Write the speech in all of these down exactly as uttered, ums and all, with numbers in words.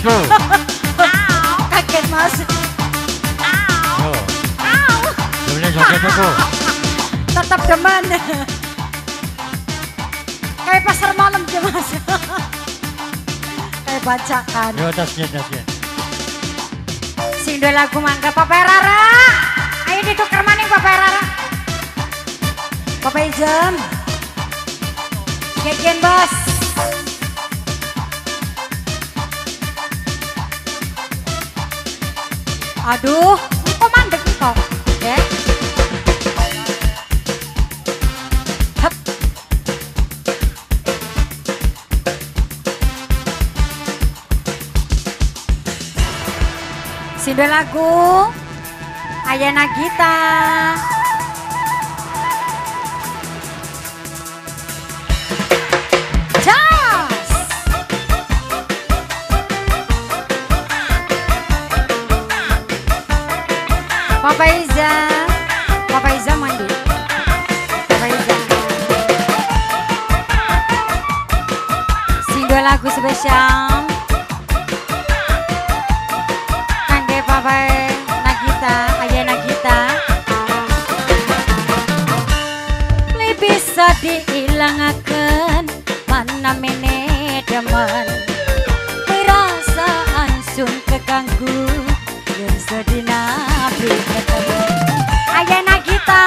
bosku. Kaget mas. Yo. Demen joget aku. Tetap demen. Kayak pasar malam dia mas. Kayak bacakan. Yo tasnya tasnya. Sing dua lagu mangga Papa Rara. Ayo ditukar maning Papa Rara. Papa Ijem. Keken bos. Aduh, kok mandek kok. Ya. Hep. Sindel lagu Ayana Gita. Jas. Papa Iza, Papa Iza mandi. Papa Iza. Sindel lagu spesial. Papa Nagita, Ayah Nagita. Li bisa diilangaken mana mene demen. Perasaan sun keganggu dan sedina ketemu. Ayah Nagita.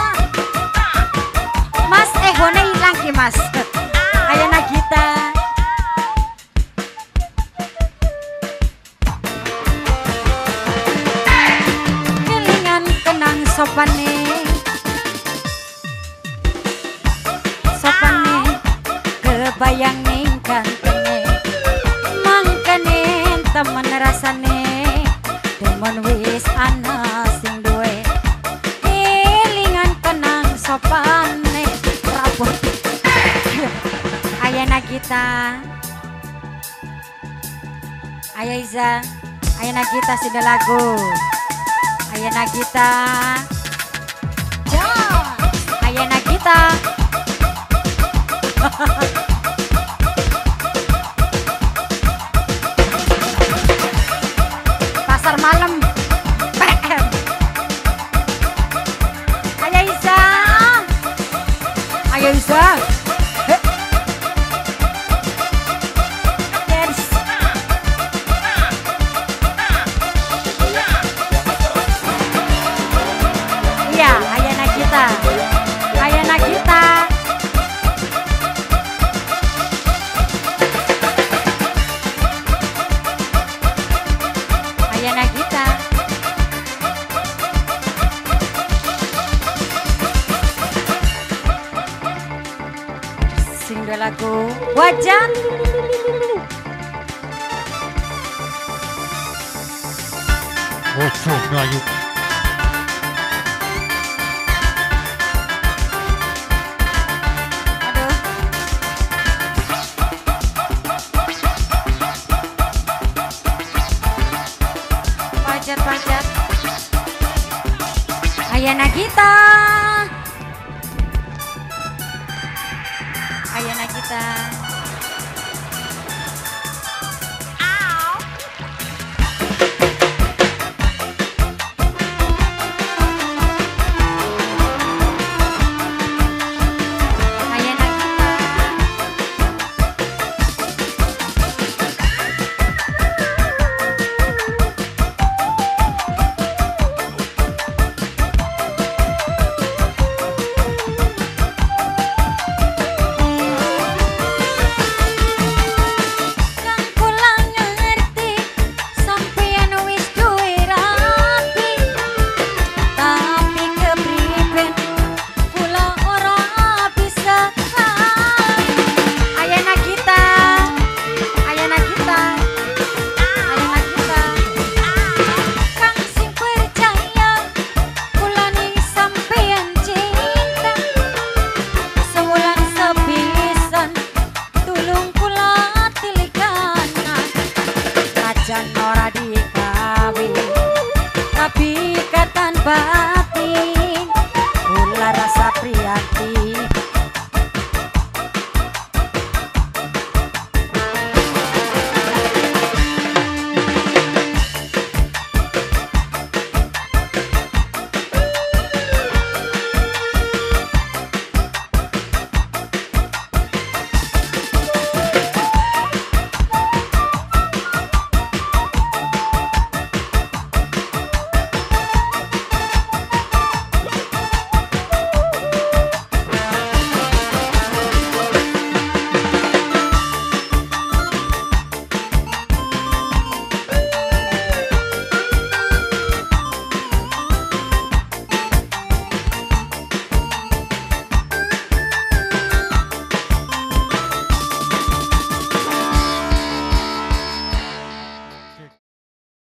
Mas eh hone hilang ki mas. Ayah Nagita. Sopane Sopane kebayang ning gantenge mangkane temen rasane demen wis ana sing duwe kelingan kenang sopane rabot Ayah Nagita Ayah Iza Ayah Nagita sudah lagu Ayah Nagita, Jas, Ayah Nagita. Pasar malam, P M. Ayah Iza, Ayah Iza. Ayah Nagita. Ayah Nagita. Sing dua lagu wajah. Ojo Melayu. Pajat-pajat Ayah Nagita. Ayah Nagita. jan ora dikawin, tapi ikatan batin, kula rasa prihatin.